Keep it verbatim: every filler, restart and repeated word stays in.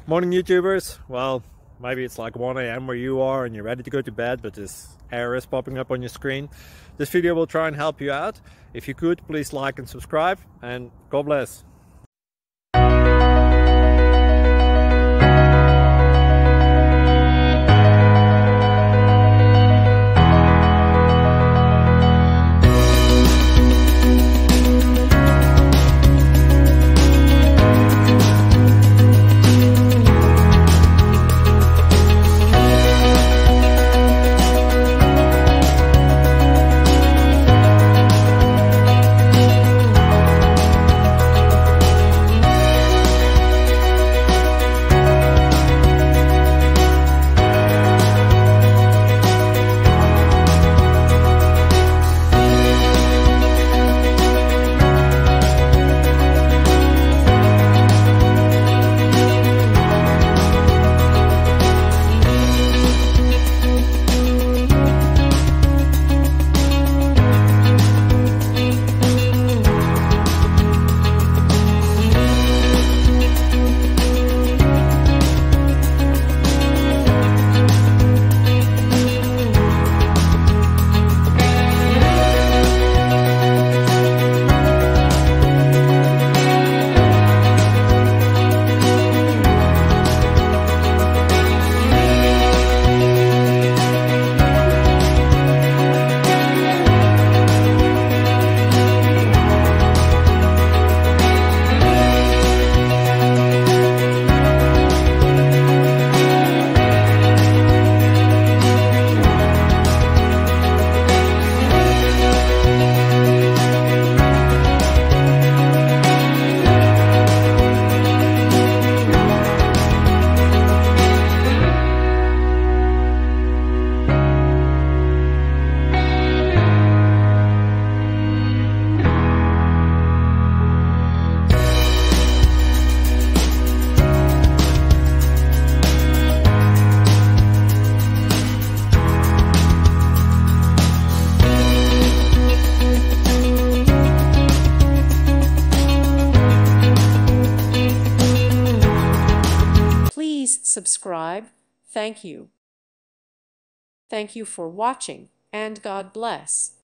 Morning YouTubers. Well, maybe it's like one A M where you are and you're ready to go to bed, but this error is popping up on your screen. This video will try and help you out. If you could, please like and subscribe, and God bless. Subscribe. Thank you. Thank you for watching, and God bless.